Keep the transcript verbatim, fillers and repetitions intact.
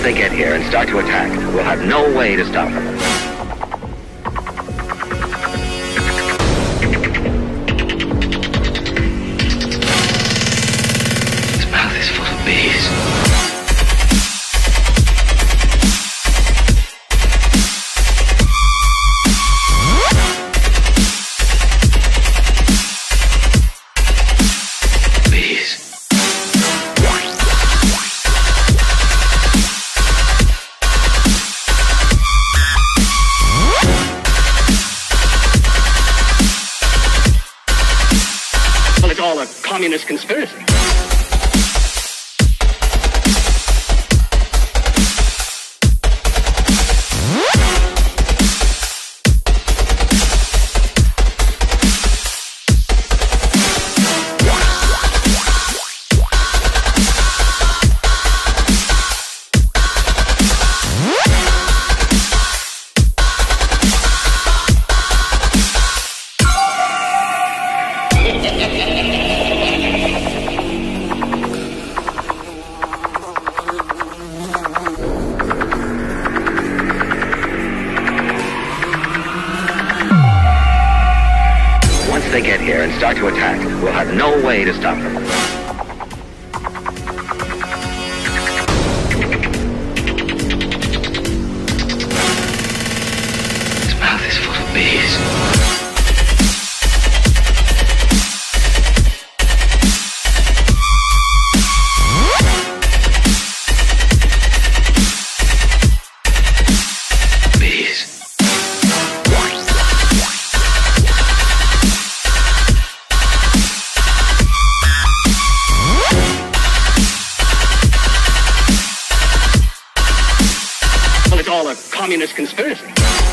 they get here and start to attack, we'll have no way to stop them. His mouth is full of bees. It's all a communist conspiracy. Once they get here and start to attack, we'll have no way to stop them. His mouth is full of bees. Well, it's all a communist conspiracy.